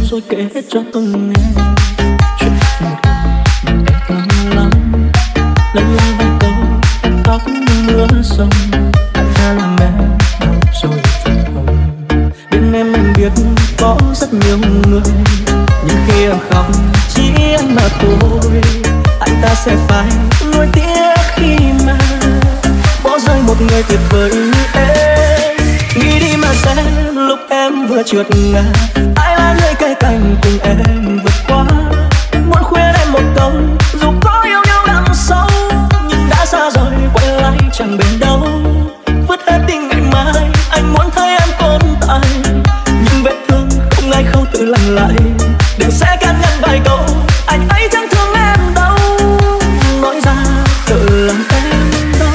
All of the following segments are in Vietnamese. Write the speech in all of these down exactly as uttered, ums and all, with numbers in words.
rồi kể hết cho tôi nghe chuyện một lần mà em thương lắm. Lần la vài câu em khóc như mưa sông, anh ta làm em đau rồi phải không? Bên em anh biết có rất nhiều người, nhưng khi em khóc chỉ anh mà thôi. Anh ta sẽ phải nuối tiếc khi mà bỏ rơi một người tuyệt vời như em. Nghĩ đi mà xem lúc em vừa trượt ngã, ai là người kề cạnh cùng em vượt qua. Muốn khuyên em một câu, dù có yêu nhau đằng sâu, nhưng đã xa rồi quay lại chẳng bền đâu. Vứt hết tình ngày mai, anh muốn thấy em tồn tại, nhưng vết thương không ai khâu tự lành lại. Đừng sẽ can ngăn vài câu, anh ấy chẳng thương em đâu, nói ra tự làm em đau.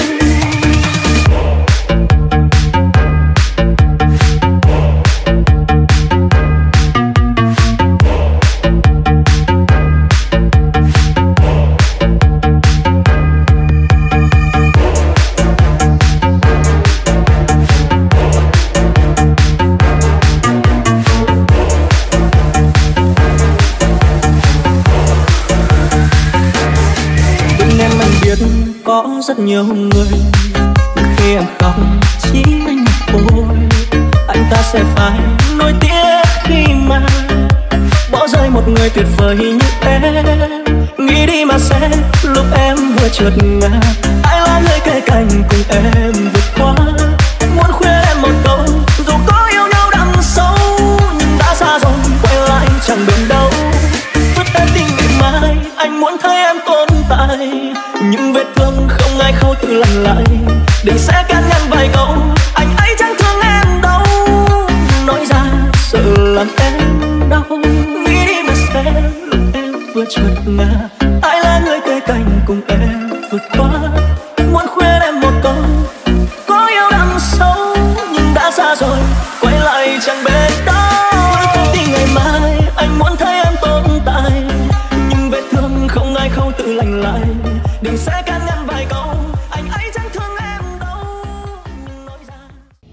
Có rất nhiều người, khi em khóc chỉ anh một thôi. Anh ta sẽ phải nuối tiếc khi mà bỏ rơi một người tuyệt vời như em. Nghĩ đi mà xem lúc em vừa trượt ngã, ai là người kề cạnh cùng em vượt qua. Muốn khuyên em một câu, dù có yêu nhau đằng sâu, nhưng đã xa rồi quay lại chẳng bền đâu. Vứt hết tình ngày mai, anh muốn thấy em tồn tại, nhưng vết thương không ai khâu tự lành lại. Đừng sẽ can ngăn vài câu, anh ấy chẳng thương em đâu, nói ra sợ làm em đau. Nghĩ đi mà xem lúc em vừa trượt ngã, ai là người kề cạnh cùng em vượt qua. Muốn khuyên em một câu, có yêu đằng sâu, nhưng đã xa rồi quay lại chẳng bền đâu. Với tình ngày mai, anh muốn thấy em tồn tại, nhưng vết thương không ai khâu tự lành lại. Đừng sẽ can ngăn vài câu, anh ấy chẳng thương em đâu, nhưng nói ra.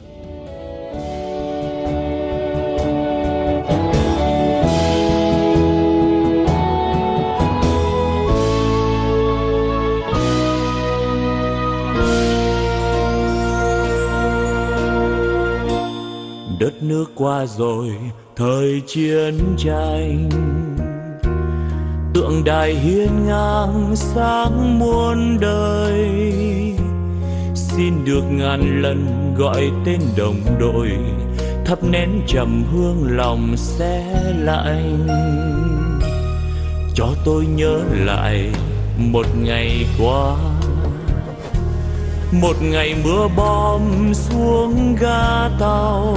Đất nước qua rồi thời chiến tranh, tượng đài hiên ngang sáng muôn đời. Xin được ngàn lần gọi tên đồng đội, thắp nén trầm hương lòng se lạnh. Cho tôi nhớ lại một ngày qua, một ngày mưa bom xuống ga tàu,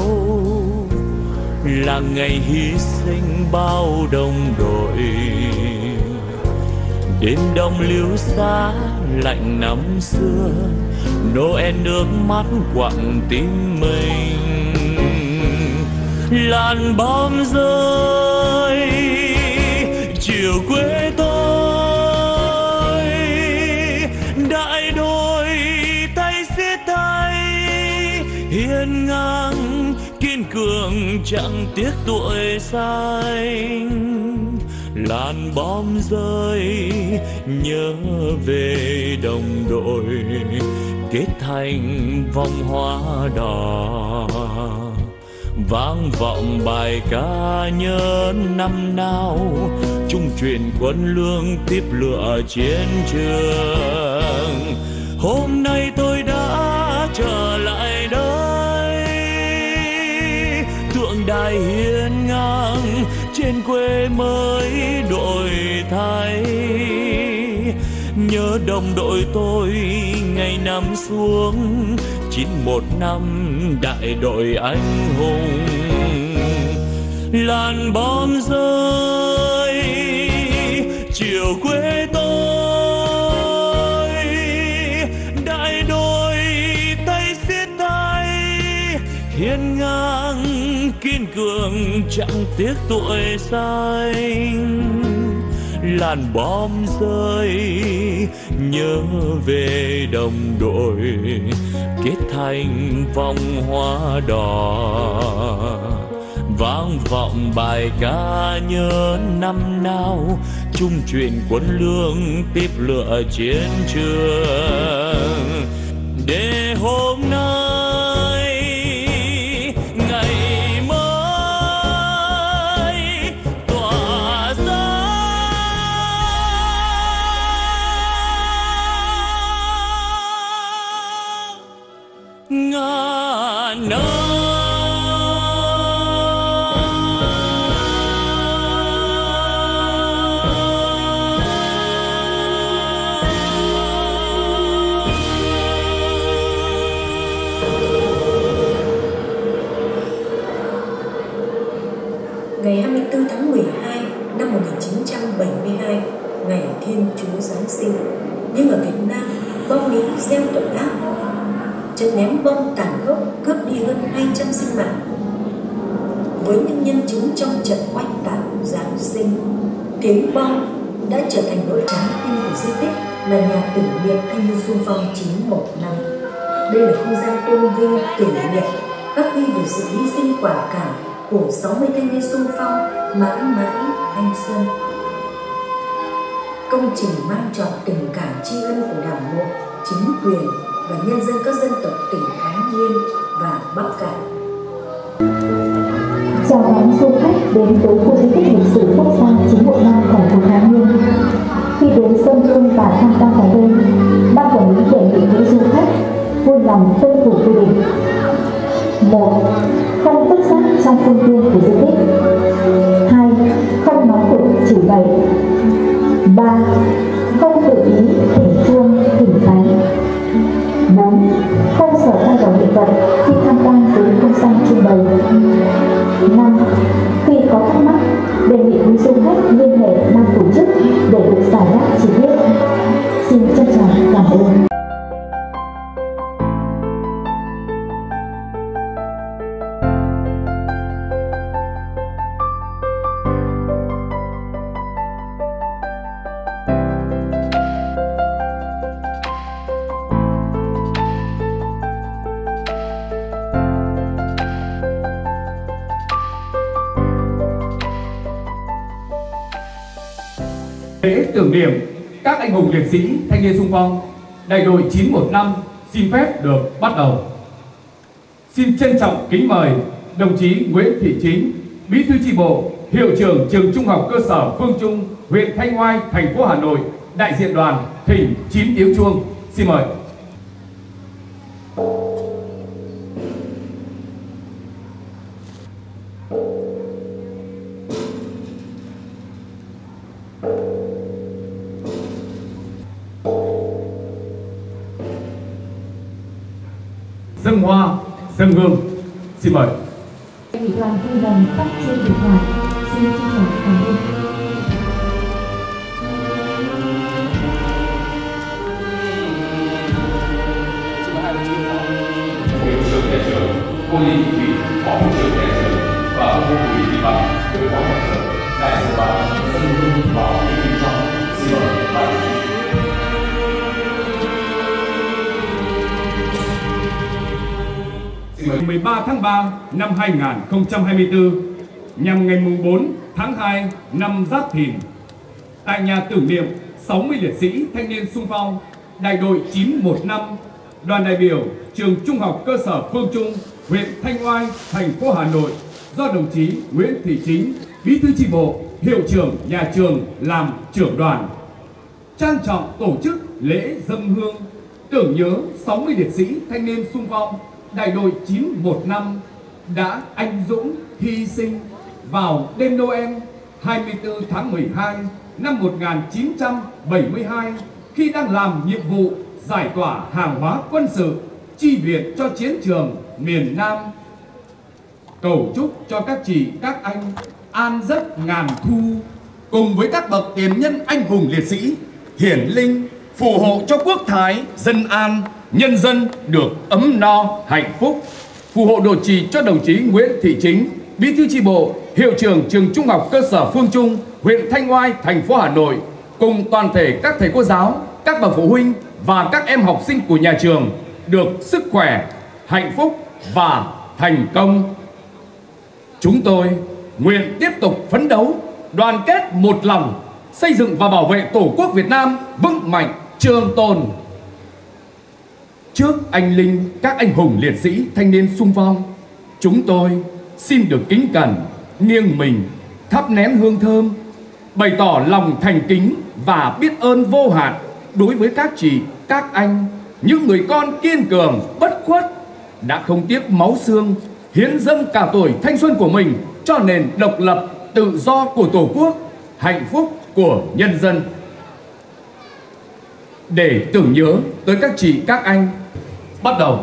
là ngày hy sinh bao đồng đội. Đêm đông lưu xa lạnh năm xưa, Noel nước mắt quặn tim mình. Làn bom rơi chiều quê tôi, đại đội tay xiết tay hiên ngang kiên cường chẳng tiếc tuổi xanh. Làn bom rơi nhớ về đồng đội, kết thành vòng hoa đỏ. Vang vọng bài ca nhớ năm nào, chung truyền quân lương tiếp lửa chiến trường. Hôm nay tôi đã trở lại đây, tượng đài hiên ngang trên quê mới đổi thay. Nhớ đồng đội tôi ngày năm xuống chín một năm đại đội anh hùng. Làn bom rơi chiều quê tôi, đại đội tay xiết tay hiên ngang kiên cường chẳng tiếc tuổi xanh. Làn bom rơi nhớ về đồng đội, kết thành vòng hoa đỏ. vang vọng bài ca nhớ năm nào, chung chuyện quân lương tiếp lửa chiến trường. Để hôm nay ngày mới tỏa ra ngàn năm. Ngày hai mươi tư tháng mười hai năm một nghìn chín trăm bảy mươi hai, ngày Thiên Chúa Giáng sinh, nhưng ở Việt Nam, bom Mỹ gieo tội ác, trận ném bom tàn khốc cướp đi hơn hai trăm sinh mạng. Với những nhân chứng trong trận oanh tạc Giáng sinh, tiếng bom đã trở thành nỗi trái tim của di tích là nhà tưởng niệm thanh niên xung phong chín một năm. Đây là không gian tôn vinh tưởng niệm khắc ghi về sự hy sinh quả cảm của sáu mươi thanh niên xung phong mãi mãi thanh xuân. Công trình mang trọn tình cảm tri ân của Đảng bộ, chính quyền và nhân dân các dân tộc tỉnh Thái Nguyên và Bắc Cạn. Chào đón du khách đến với khu di tích lịch sử quốc gia chín một năm thành phố Thái Nguyên. Khi đến sơn hương và tham quan tại đây, ban quản lý đề nghị với du khách vui lòng tuân thủ quy định: một. Không vứt rác trong khuôn viên của di tích. Hai. Không nói tục chửi bậy. Ba. Không tự ý thỉnh chuông thỉnh thánh. Bốn. Không sở thay đổi hiện vật khi tham quan dưới không gian trưng bày. Năm. Khi có thắc mắc, đề nghị quý du khách liên hệ ban tổ chức để được giải đáp chi tiết. Xin trân trọng cảm ơn. Lễ tưởng niệm các anh hùng liệt sĩ thanh niên xung phong đại đội chín một năm xin phép được bắt đầu. Xin trân trọng kính mời đồng chí Nguyễn Thị Chính, Bí thư chi bộ, hiệu trưởng trường Trung học cơ sở Phương Trung, huyện Thanh Oai, thành phố Hà Nội, đại diện đoàn thỉnh chín tiếng chuông. Xin mời. Dâng hoa, dâng hương. Xin mời. Ủy đoàn vui lòng tắt chuông điện thoại. Xin trân trọng cảm ơn. Xin mời hai đồng chí phó hiệu trưởng nhà trường, cô Lý Thị Thủy, phó hiệu trưởng nhà trường và cô Bùi Thị Bằng, hiệu phó nhà trường, đại diện đoàn dâng hương vào lễ kính trọng. Xin mời hai đồng chí. mười ba tháng ba năm hai nghìn không trăm hai mươi tư nhằm ngày mùng bốn tháng hai năm Giáp Thìn, tại nhà tưởng niệm sáu mươi liệt sĩ thanh niên xung phong đại đội chín một năm, đoàn đại biểu trường Trung học cơ sở Phương Trung, huyện Thanh Oai, thành phố Hà Nội do đồng chí Nguyễn Thị Chính, Bí thư chi bộ, hiệu trưởng nhà trường làm trưởng đoàn, trang trọng tổ chức lễ dâng hương tưởng nhớ sáu mươi liệt sĩ thanh niên xung phong đại đội chín một năm đã anh dũng hy sinh vào đêm Noel hai mươi tư tháng mười hai năm một nghìn chín trăm bảy mươi hai khi đang làm nhiệm vụ giải tỏa hàng hóa quân sự chi viện cho chiến trường miền Nam. Cầu chúc cho các chị, các anh an giấc ngàn thu, cùng với các bậc tiền nhân anh hùng liệt sĩ hiển linh phù hộ cho quốc thái dân an, nhân dân được ấm no hạnh phúc. Phù hộ độ trì cho đồng chí Nguyễn Thị Chính, Bí thư chi bộ, hiệu trưởng trường Trung học cơ sở Phương Trung, huyện Thanh Oai, thành phố Hà Nội, cùng toàn thể các thầy cô giáo, các bậc phụ huynh và các em học sinh của nhà trường được sức khỏe, hạnh phúc và thành công. Chúng tôi nguyện tiếp tục phấn đấu, đoàn kết một lòng, xây dựng và bảo vệ Tổ quốc Việt Nam vững mạnh, trường tồn. Trước anh linh các anh hùng liệt sĩ thanh niên xung phong, chúng tôi xin được kính cẩn nghiêng mình thắp nén hương thơm, bày tỏ lòng thành kính và biết ơn vô hạn đối với các chị, các anh, những người con kiên cường, bất khuất, đã không tiếc máu xương, hiến dâng cả tuổi thanh xuân của mình cho nền độc lập, tự do của Tổ quốc, hạnh phúc của nhân dân. Để tưởng nhớ tới các chị, các anh, bắt đầu.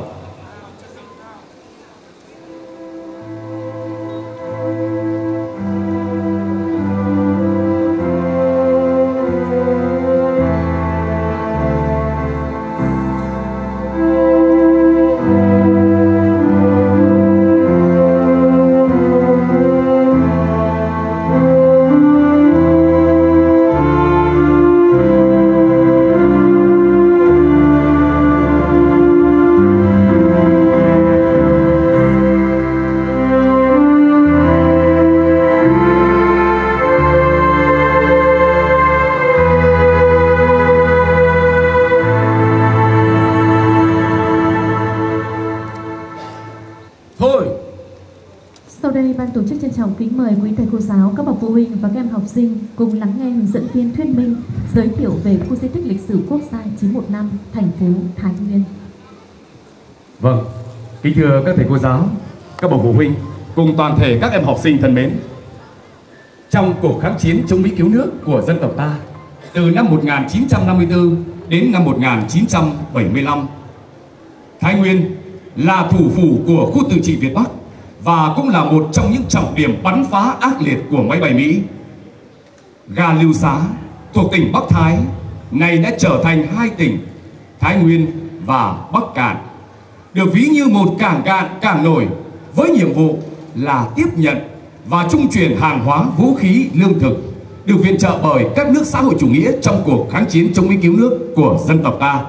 Kính mời quý thầy cô giáo, các bậc phụ huynh và các em học sinh cùng lắng nghe hướng dẫn viên thuyết minh giới thiệu về khu di tích lịch sử quốc gia chín một năm thành phố Thái Nguyên. Vâng, kính thưa các thầy cô giáo, các bậc phụ huynh cùng toàn thể các em học sinh thân mến. Trong cuộc kháng chiến chống Mỹ cứu nước của dân tộc ta từ năm một nghìn chín trăm năm mươi tư đến năm một nghìn chín trăm bảy mươi lăm, Thái Nguyên là thủ phủ của khu tự trị Việt Bắc và cũng là một trong những trọng điểm bắn phá ác liệt của máy bay Mỹ. Ga Lưu Xá thuộc tỉnh Bắc Thái này đã trở thành hai tỉnh Thái Nguyên và Bắc Cạn, được ví như một cảng cạn cảng nổi với nhiệm vụ là tiếp nhận và trung chuyển hàng hóa, vũ khí, lương thực được viện trợ bởi các nước xã hội chủ nghĩa trong cuộc kháng chiến chống Mỹ cứu nước của dân tộc ta.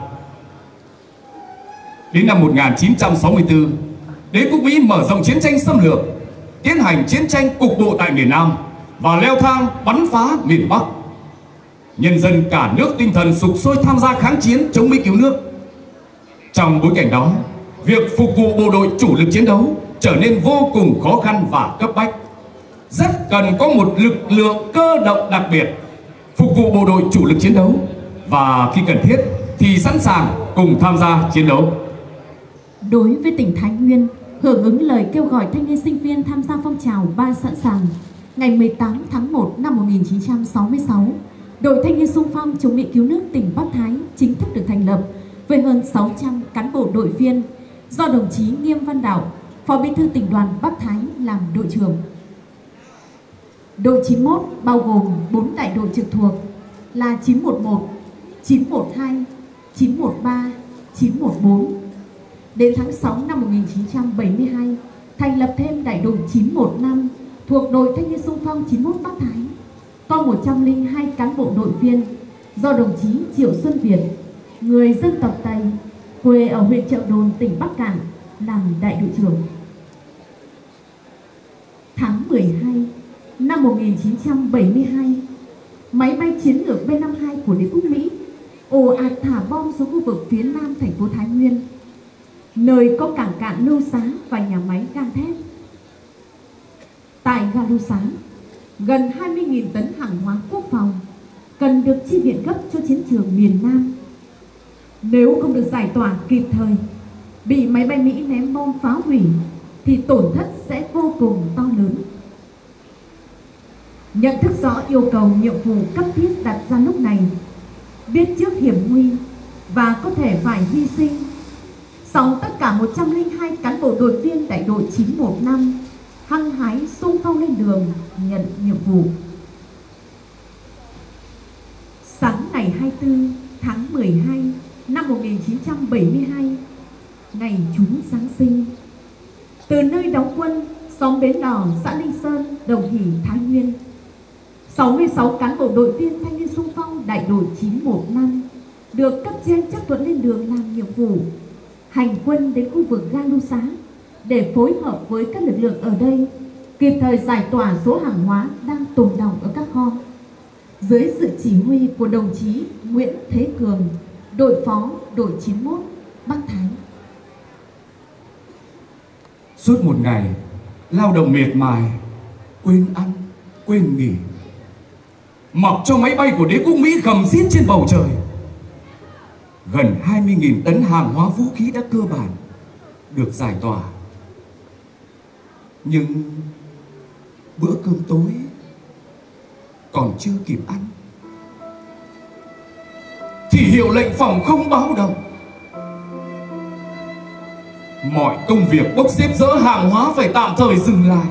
Đến năm một nghìn chín trăm sáu mươi tư, đế quốc Mỹ mở rộng chiến tranh xâm lược, tiến hành chiến tranh cục bộ tại miền Nam và leo thang bắn phá miền Bắc. Nhân dân cả nước tinh thần sục sôi tham gia kháng chiến chống Mỹ cứu nước. Trong bối cảnh đó, việc phục vụ bộ đội chủ lực chiến đấu trở nên vô cùng khó khăn và cấp bách. Rất cần có một lực lượng cơ động đặc biệt phục vụ bộ đội chủ lực chiến đấu, và khi cần thiết thì sẵn sàng cùng tham gia chiến đấu. Đối với tỉnh Thái Nguyên, hưởng ứng lời kêu gọi thanh niên sinh viên tham gia phong trào Ba Sẵn Sàng, ngày mười tám tháng một năm một nghìn chín trăm sáu mươi sáu, đội thanh niên xung phong chống Mỹ cứu nước tỉnh Bắc Thái chính thức được thành lập với hơn sáu trăm cán bộ đội viên do đồng chí Nghiêm Văn Đạo, Phó Bí thư tỉnh đoàn Bắc Thái làm đội trưởng. Đội chín mốt bao gồm bốn đại đội trực thuộc là chín một một, chín một hai, chín một ba, chín một bốn. Đến tháng sáu năm một nghìn chín trăm bảy mươi hai, thành lập thêm đại đội chín một năm thuộc đội thanh niên xung phong chín mốt Bắc Thái, có một trăm lẻ hai cán bộ đội viên do đồng chí Triệu Xuân Việt, người dân tộc Tây, quê ở huyện Chợ Đồn, tỉnh Bắc Cạn, làm đại đội trưởng. Tháng mười hai năm một nghìn chín trăm bảy mươi hai, máy bay chiến lược B năm mươi hai của đế quốc Mỹ ồ ạt thả bom xuống khu vực phía nam thành phố Thái Nguyên, nơi có cảng cạn Lưu Xá và nhà máy gang thép. Tại ga Lưu Xá, gần hai mươi nghìn tấn hàng hóa quốc phòng cần được chi viện gấp cho chiến trường miền Nam. Nếu không được giải tỏa kịp thời, bị máy bay Mỹ ném bom phá hủy, thì tổn thất sẽ vô cùng to lớn. Nhận thức rõ yêu cầu nhiệm vụ cấp thiết đặt ra lúc này, biết trước hiểm nguy và có thể phải hy sinh, song tất cả một trăm lẻ hai cán bộ đội viên đại đội chín một năm hăng hái xung phong lên đường nhận nhiệm vụ. Sáng ngày hai mươi tư tháng mười hai năm một nghìn chín trăm bảy mươi hai, ngày trúng Giáng sinh, từ nơi đóng quân xóm Bến Đỏ, xã Linh Sơn, Đồng Hỷ, Thái Nguyên, sáu mươi sáu cán bộ đội viên thanh niên xung phong đại đội chín một năm được cấp trên chấp thuận lên đường làm nhiệm vụ, hành quân đến khu vực ga Lưu Xá để phối hợp với các lực lượng ở đây kịp thời giải tỏa số hàng hóa đang tồn đọng ở các kho. Dưới sự chỉ huy của đồng chí Nguyễn Thế Cường, đội phó đội chín mươi mốt Bắc Thái. Suốt một ngày lao động miệt mài, quên ăn, quên nghỉ, mặc cho máy bay của đế quốc Mỹ gầm rít trên bầu trời. Gần hai mươi nghìn tấn hàng hóa vũ khí đã cơ bản được giải tỏa. Nhưng bữa cơm tối còn chưa kịp ăn thì hiệu lệnh phòng không báo động. Mọi công việc bốc xếp dỡ hàng hóa phải tạm thời dừng lại.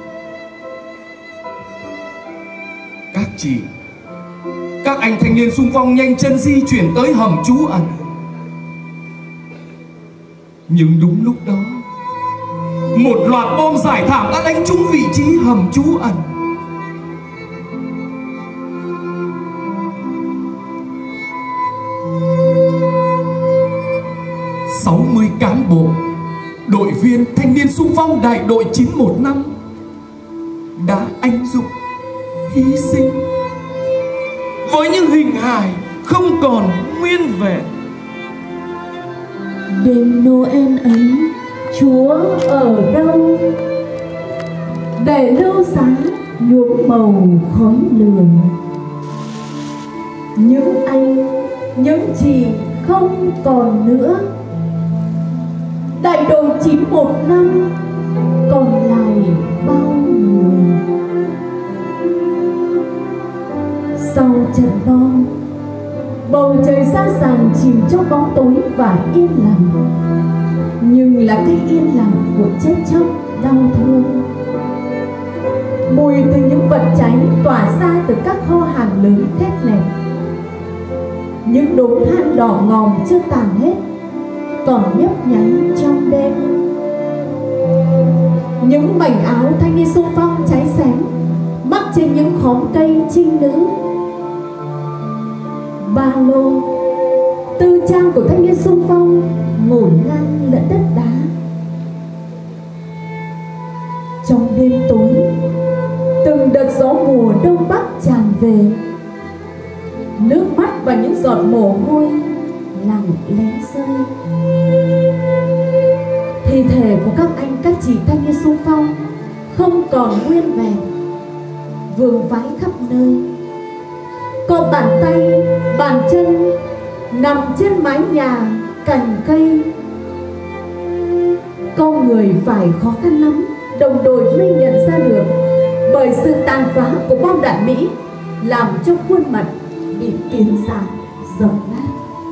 Các chị, các anh thanh niên xung phong nhanh chân di chuyển tới hầm trú ẩn. Nhưng đúng lúc đó, một loạt bom rải thảm đã đánh trúng vị trí hầm trú ẩn. sáu mươi cán bộ, đội viên thanh niên xung phong đại đội chín một năm đã anh dũng hy sinh với những hình hài không còn nguyên vẹn. Đêm Noel ấy Chúa ở đâu, để lưu sáng nhuộm màu khói lửa. Những anh, những chị không còn nữa. Đại đội chín một năm còn lại bao người. Sau trận bom, bầu trời xa xàn chìm trong bóng tối và yên lặng. Nhưng là cái yên lặng của chết chóc đau thương. Mùi từ những vật cháy tỏa ra từ các kho hàng lớn khét lẹt. Những đốm than đỏ ngòm chưa tàn hết còn nhấp nháy trong đêm. Những mảnh áo thanh niên xung phong cháy xém mắc trên những khóm cây trinh nữ. Ba lô, tư trang của thanh niên xung phong ngổn ngang lẫn đất đá. Trong đêm tối, từng đợt gió mùa đông bắc tràn về. Nước mắt và những giọt mồ hôi lặng lẽ rơi. Thi thể của các anh các chị thanh niên xung phong không còn nguyên vẹn, vương vãi khắp nơi. Có bàn tay, bàn chân nằm trên mái nhà, cành cây. Con người phải khó khăn lắm đồng đội mới nhận ra được, bởi sự tàn phá của bom đạn Mỹ làm cho khuôn mặt bị biến dạng rộng nát.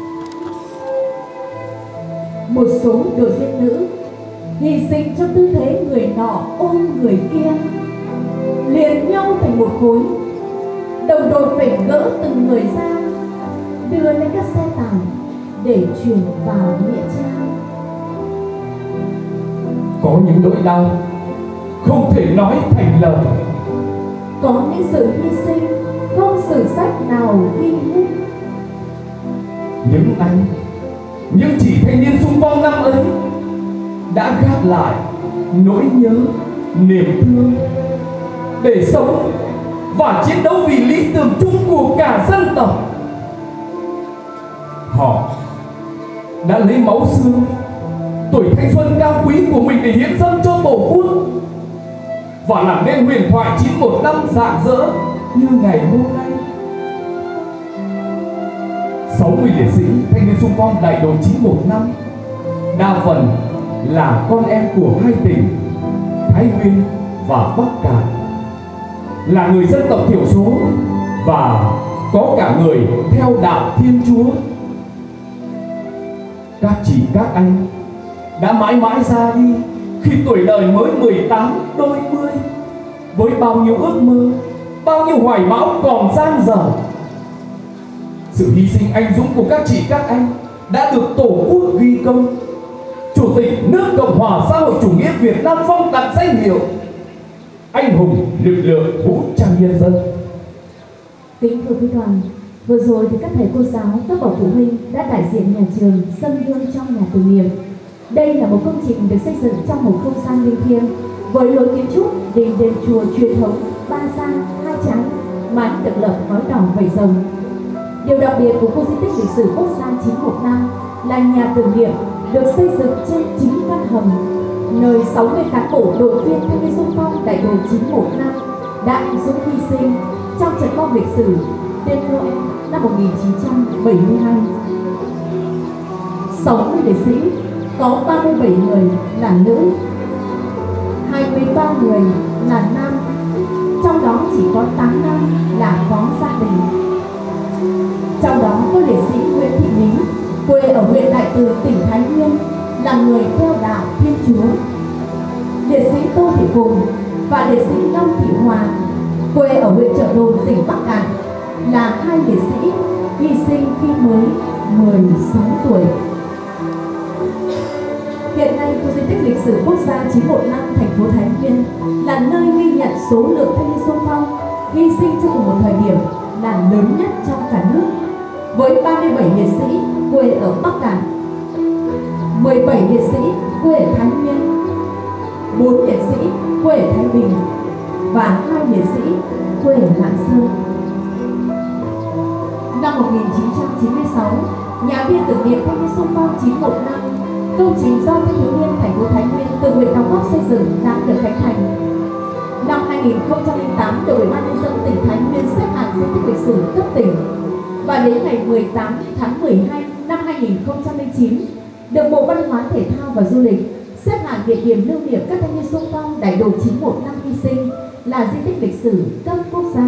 Một số đội viên nữ hy sinh trong tư thế người nọ ôm người kia, liền nhau thành một khối. Đồng đội phải gỡ từng người ra, đưa lên các xe tải để chuyển vào nghĩa trang. Có những nỗi đau không thể nói thành lời. Có những sự hy sinh không sử sách nào ghi hết. Những anh, những chị thanh niên xung phong năm ấy đã gác lại nỗi nhớ, niềm thương để sống và chiến đấu vì lý tưởng chung của cả dân tộc. Họ đã lấy máu xương, tuổi thanh xuân cao quý của mình để hiến dâng cho Tổ quốc và làm nên huyền thoại chín một năm rạng rỡ như ngày hôm nay. sáu mươi liệt sĩ thanh niên xung phong đại đội chín một năm đa phần là con em của hai tỉnh Thái Nguyên và Bắc Kạn, là người dân tộc thiểu số và có cả người theo đạo Thiên Chúa. Các chị các anh đã mãi mãi ra đi khi tuổi đời mới mười tám đôi mươi, với bao nhiêu ước mơ, bao nhiêu hoài bão còn dang dở. Sự hy sinh anh dũng của các chị các anh đã được Tổ quốc ghi công. Chủ tịch nước Cộng hòa xã hội chủ nghĩa Việt Nam phong tặng danh hiệu anh hùng lực lượng vũ trang nhân dân. Kính thưa quý đoàn, vừa rồi thì các thầy cô giáo, các bậc phụ huynh đã đại diện nhà trường dâng hương trong nhà tưởng niệm. Đây là một công trình được xây dựng trong một không gian linh thiêng, Với lối kiến trúc đình đền chùa truyền thống ba gian hai trái, mái được lợp ngói đỏ vẩy rồng. Điều đặc biệt của khu di tích lịch sử quốc gia chín một năm là nhà tưởng niệm được xây dựng trên chín căn hầm, nơi sáu mươi cán bộ đội viên thanh niên xung phong đại đội chín một năm đã anh dũng hy sinh trong trận bom lịch sử đêm Noel năm một nghìn chín trăm bảy mươi hai. sáu mươi liệt sĩ có ba mươi bảy người là nữ, hai mươi ba người là nam, trong đó chỉ có tám nam là có gia đình. Trong đó có liệt sĩ Nguyễn Thị Lý, quê ở huyện Đại Từ, tỉnh Thái Nguyên, là người theo đạo Thiên Chúa. Liệt sĩ Tô Thị Phùng và liệt sĩ Long Thị Hòa, quê ở huyện Chợ Đồn, tỉnh Bắc Cạn, là hai liệt sĩ hy sinh khi mới mười sáu tuổi. Hiện nay, khu di tích lịch sử quốc gia chín một năm thành phố Thái Nguyên là nơi ghi nhận số lượng thanh niên xung phong hy sinh trong cùng một thời điểm là lớn nhất trong cả nước, với ba mươi bảy liệt sĩ quê ở Bắc Cạn, mười bảy liệt sĩ quê ở Thái Nguyên, bốn liệt sĩ quê ở Thái Bình và hai liệt sĩ quê ở Lạng Sơn. Năm một nghìn chín trăm chín mươi sáu, nhà bia tưởng niệm thanh niên xung phong chín một năm, công trình do thanh thiếu niên thành phố Thái Nguyên tự nguyện đóng góp xây dựng đã được khánh thành. Năm hai nghìn không trăm lẻ tám, được Ủy ban nhân dân tỉnh Thái Nguyên xếp hạng di tích lịch sử cấp tỉnh, và đến ngày mười tám tháng mười hai năm hai nghìn không trăm lẻ chín, được Bộ Văn hóa Thể thao và Du lịch xếp hạng địa điểm lưu niệm các thanh niên xung phong đại đội chín một năm hy sinh là di tích lịch sử cấp quốc gia.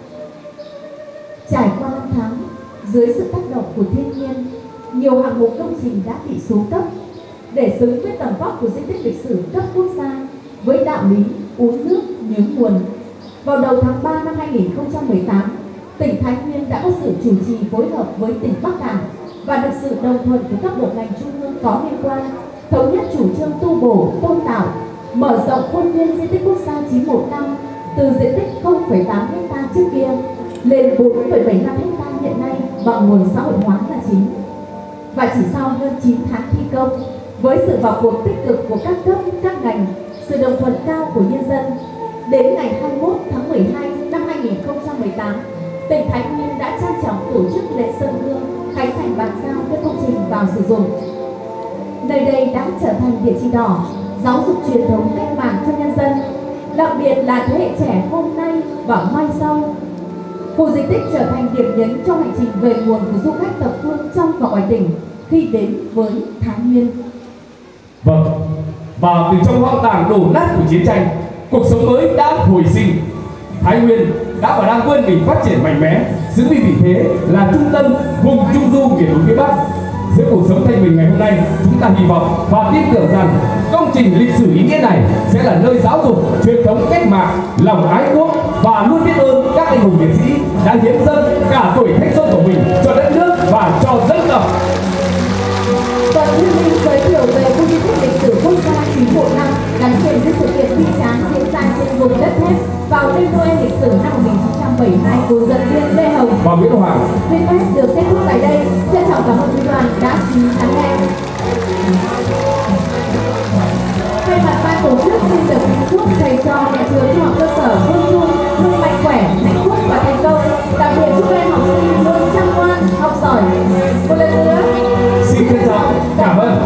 Trải qua năm tháng, dưới sự tác động của thiên nhiên, nhiều hạng mục công trình đã bị xuống cấp. Để xứng với tầm vóc của di tích lịch sử cấp quốc gia với đạo lý uống nước nhớ nguồn, vào đầu tháng ba năm hai nghìn không trăm mười tám, tỉnh Thái Nguyên đã có sự chủ trì phối hợp với tỉnh Bắc Cạn và được sự đồng thuận của các bộ ngành trung ương có liên quan, thống nhất chủ trương tu bổ, tôn tạo, mở rộng khuôn viên di tích quốc gia chín một năm từ diện tích không phẩy tám ha trước kia lên bốn phẩy bảy năm ha hiện nay bằng nguồn xã hội hóa là chính. Và chỉ sau hơn chín tháng thi công, với sự vào cuộc tích cực của các cấp, các ngành, sự đồng thuận cao của nhân dân, đến ngày hai mươi mốt tháng mười hai năm hai nghìn không trăm mười tám, tỉnh Thái Nguyên đã trang trọng tổ chức lễ dâng hương khánh thành bàn giao đưa công trình vào sử dụng. Nơi đây đã trở thành địa chỉ đỏ giáo dục truyền thống cách mạng cho nhân dân, đặc biệt là thế hệ trẻ hôm nay và mai sau. Khu di tích trở thành điểm nhấn trong hành trình về nguồn của du khách thập phương trong và ngoài tỉnh khi đến với Thái Nguyên. Vâng, và từ trong hoang tàn đổ nát của chiến tranh, cuộc sống mới đã hồi sinh. Thái Nguyên đã và đang vươn mình phát triển mạnh mẽ, giữ vị thế là trung tâm vùng trung du miền núi phía Bắc. Giữa cuộc sống thanh bình ngày hôm nay, chúng ta hy vọng và tin tưởng rằng công trình lịch sử ý nghĩa này sẽ là nơi giáo dục truyền thống cách mạng, lòng ái quốc và luôn biết ơn các anh hùng liệt sĩ đã hiến dâng cả tuổi thanh xuân của mình cho đất nước và cho dân tộc. Toàn Liên minh giới thiệu về khu di tích lịch sử quốc gia chín một năm gắn liền với sự kiện bi tráng diễn ra trên vùng đất thép vào đêm Noel lịch sử năm một nghìn chín trăm bảy mươi hai của dẫn viên Lê Hồng và Nguyễn Hoàng. Vinfest được kết thúc tại đây. Trân trọng cảm ơn quý đoàn đã chú ý lắng nghe. Thay mặt ban tổ chức xin được kính chúc thầy trò nhà trường trung học cơ sở Hương Trung luôn mạnh khỏe, hạnh phúc và thành công. Đặc biệt chúc em học sinh luôn chăm ngoan, học giỏi. Một lần nữa xin trân trọng cảm ơn.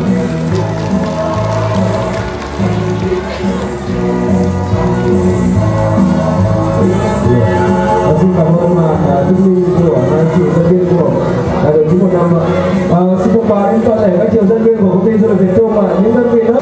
Xin cảm ơn màn thuyết minh của các chị dân viên của đại đội chín một năm ạ. À, xin thông báo đến toàn thể các chị dân viên của công ty du lịch Việt Trung ạ, những đơn vị nữa.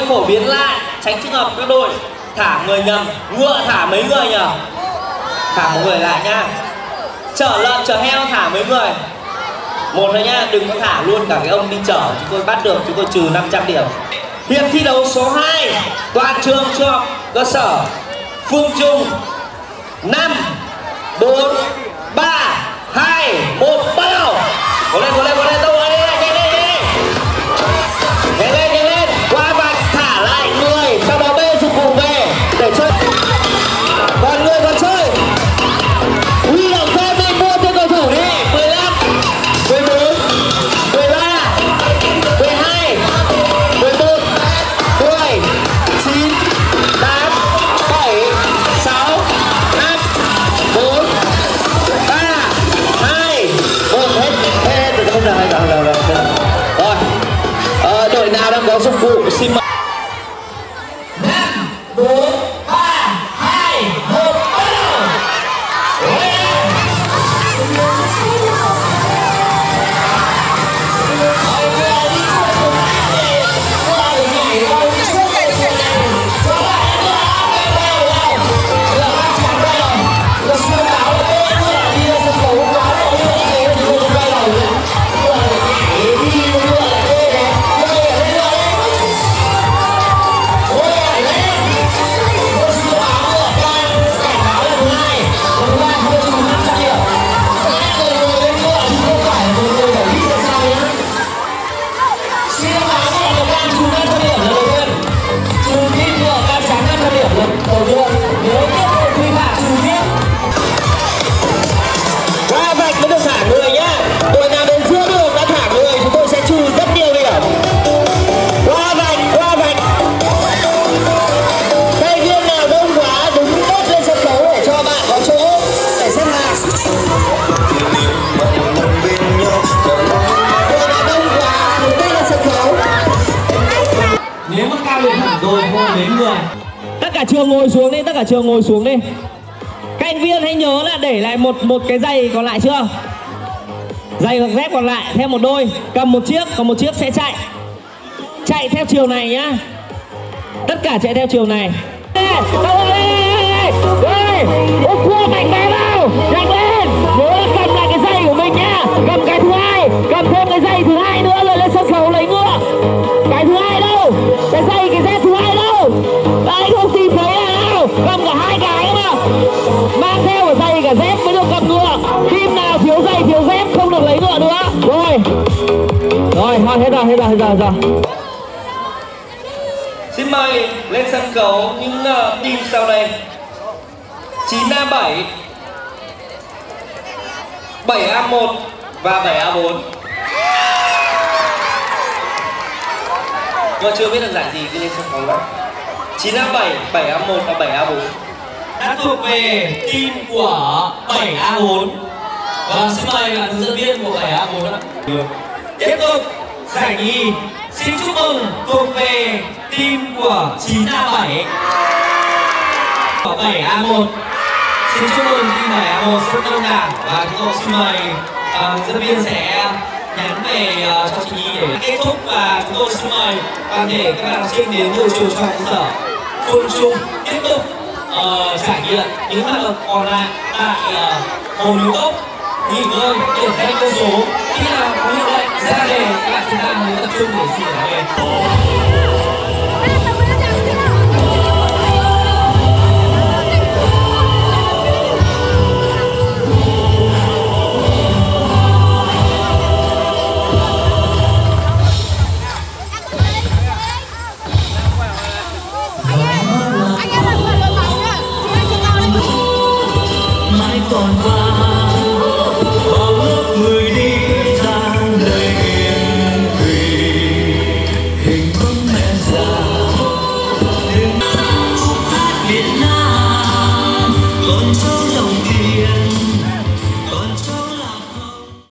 phổ biến lại, tránh trường hợp các đội thả người nhầm. Ngựa thả mấy người nhỉ? Thả một người lại nha. Chở lợn chở heo thả mấy người? Một thôi nhá, đừng có thả luôn cả cái ông đi chở. Chúng tôi bắt được chúng tôi trừ năm trăm điểm. Hiệp thi đấu số hai, toàn trường trung học cơ sở Phương Trung. Năm bốn ba hai một bắt đầu. Cố lên cố lên cố lên đâu rồi, nhanh lên nhanh lên nhanh lên nhanh lên. Qua vạch thả lại người, sau đó bê dụng cụ về để chơi. Còn người còn chơi, huy động thêm đi, mua thêm cầu thủ đi. Mười lăm mười bốn mười ba mười hai mười một mười chín tám bảy sáu năm bốn ba hai một. Hết hết rồi, không được hay rồi rồi rồi rồi. Ờ, đội nào đang có dụng cụ xin mời. Năm bốn ba hai một bắt đầu. Qua vạch mới được thả người nhá. Đội nào đến giữa đường đã thả người chúng tôi sẽ trừ rất nhiều điểm. Qua vạch qua vạch. Tay viên nào đông quá đứng tốt lên sân khấu để cho bạn có chỗ để xếp hàng. Đội nào đông quá đứng tốt lên sân khấu. Nếu mà cao lên hẳn rồi thôi đến người. Tất cả trường ngồi xuống đi, tất cả trường ngồi xuống đi. Các anh viên hãy nhớ là để lại một một cái giày còn lại chưa? Giày hoặc dép còn lại thêm một đôi, cầm một chiếc, còn một chiếc sẽ chạy. Chạy theo chiều này nhá. Tất cả chạy theo chiều này. Ôi cua mạnh bé vào, nhanh lên. Nhớ là cầm lại cái giày của mình nhá. Cầm cái thứ hai, cầm thêm cái giày thứ hai nữa rồi lên sân khấu lấy ngựa. Cái thứ hai đâu? Cái giày cái dép thứ hai đâu? Đây không tìm thấy là nào? Cầm cả hai cái mà. Mang theo cả giày cả dép mới được cầm ngựa. Team nào thiếu giày thiếu dép không được lấy ngựa nữa. Rồi. Rồi, thôi hết rồi, hết rồi, hết rồi, hết rồi. Xin mời lên sân khấu những uh, team sau đây. chín A bảy, bảy A một và bảy A bốn. Tôi chưa biết là giải gì cứ lên sân khấu đó. chín A bảy, bảy A một và bảy A bốn đã thuộc về team của bảy A bốn. Vâng, xin mời bạn hướng dẫn viên của bảy A bốn ạ. Tiếp tục giải nhì xin chúc mừng thuộc về team của chín A bảy và bảy A một. Xin chúc mừng team bảy A một rất đông đảo và chúng tôi xin mời uh, hướng dẫn viên sẽ nhắn về uh, cho chị Nhi để kết thúc, và chúng tôi xin mời toàn thể các bạn học sinh đến từ trường trung học cơ sở Phương Trung tiếp tục uh, trải nghiệm những hoạt động còn lại tại uh, Hồ Núi Cốc, nghỉ ngơi để thay cơ số. Khi nào có hiệu lệnh ra đề các bạn chúng ta mới tập trung để xin trả về. Còn